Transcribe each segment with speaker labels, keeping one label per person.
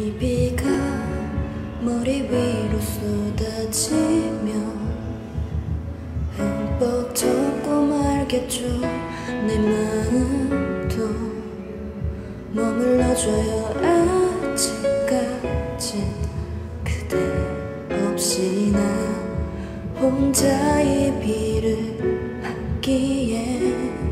Speaker 1: 이 비가 머리 위로 쏟아지며 흠뻑 젖고 말겠죠. 내 마음도 머물러줘요. 아직까진 그대 없이 나 혼자 이 비를 맞기에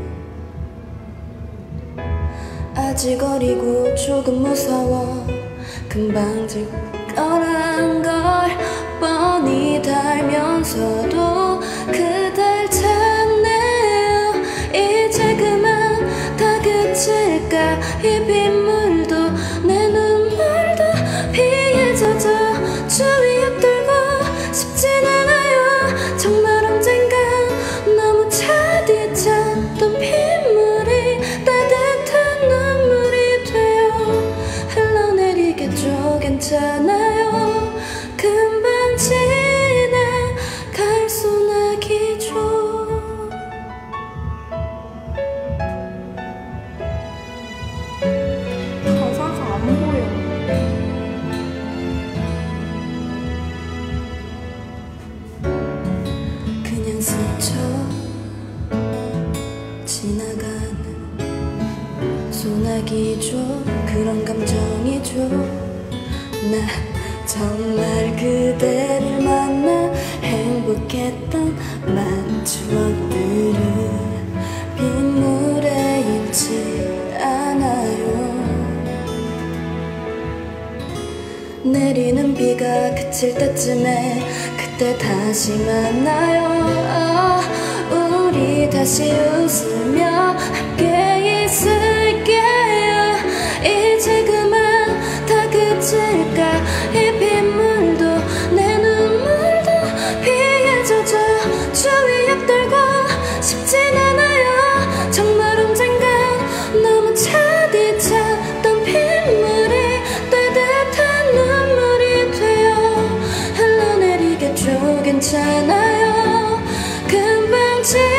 Speaker 1: 아직 어리고 조금 무서워. 금방 들 거란 걸 뻔히 달면서도 그댈 찾네요. 이제 그만 다 그칠까. 이 빗물도 내 눈물도 비에 젖어 주위 엎들고 싶진 않아요. 정말 언젠가 너무 차디찼던 빗물이 따뜻한 눈물이 되어 흘러내리겠죠. 괜찮아요. 금방 지나갈 소나기죠.
Speaker 2: 가사가 안 보여.
Speaker 1: 그냥 스쳐 지나가는 소나기죠. 그런 감정이죠. 나 정말 그대를 만나 행복했던 많은 추억들은 빗물에 잊지 않아요. 내리는 비가 그칠 때쯤에 그때 다시 만나요. 우리 다시 웃으며 함께 있을게요. 이제 그만 다 그칠까. 이 빗물도 내 눈물도 비에 젖어 주위 엎들고 싶진 않아요. 정말 언젠가 너무 차디찼던 빗물이 따뜻한 눈물이 되어 흘러내리겠죠. 괜찮아요. 금방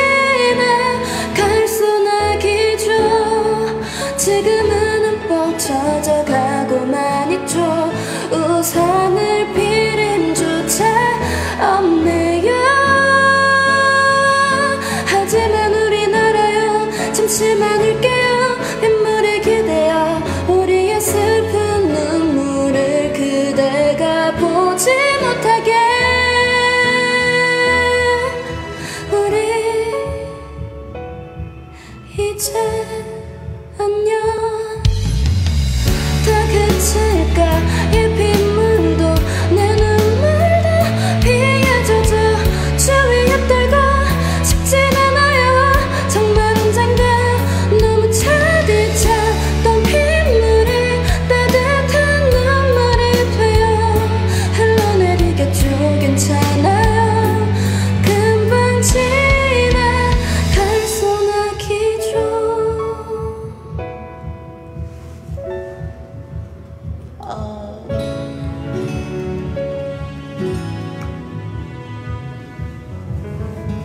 Speaker 1: 지나갈 소나기죠. 지금은 흠뻑 젖어가고만 있죠. 우산을 필 힘조차 없네요. 하지만 우린 알아요. 잠시만 울게요. 빗물에 기대어 우리의 슬픈 눈물을 그대가 보지 못하게. 우리 이제 안녕. 다 그칠까. 이 빗물도 내 눈물도 비에 젖어 주위 엎들고 싶진 않아요. 정말 언젠가 너무 차디찼던 빗물이 따뜻한 눈물이 되어 흘러내리겠죠. 괜찮아요. 금방 지나갈 소나기죠.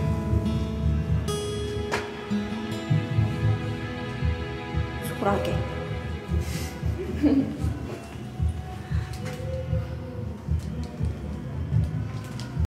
Speaker 2: 소라게.